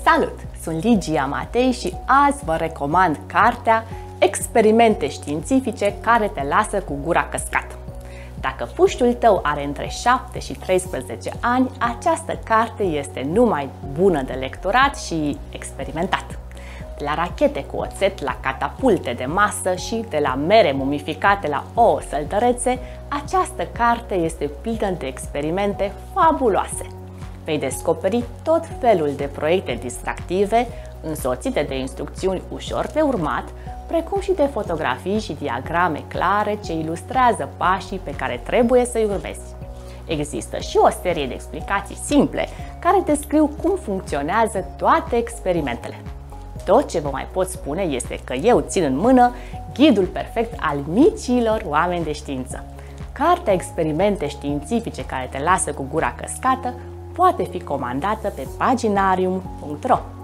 Salut! Sunt Ligia Matei și azi vă recomand cartea Experimente științifice care te lasă cu gura căscată. Dacă puștul tău are între 7 și 13 ani, această carte este numai bună de lecturat și experimentat. De la rachete cu oțet la catapulte de masă și de la mere mumificate la ouă săltărețe, această carte este plină de experimente fabuloase. Vei descoperi tot felul de proiecte distractive, însoțite de instrucțiuni ușor de urmat, precum și de fotografii și diagrame clare ce ilustrează pașii pe care trebuie să-i urmezi. Există și o serie de explicații simple care descriu cum funcționează toate experimentele. Tot ce vă mai pot spune este că eu țin în mână ghidul perfect al micilor oameni de știință. Cartea Experimente științifice care te lasă cu gura căscată poate fi comandată pe paginarium.ro.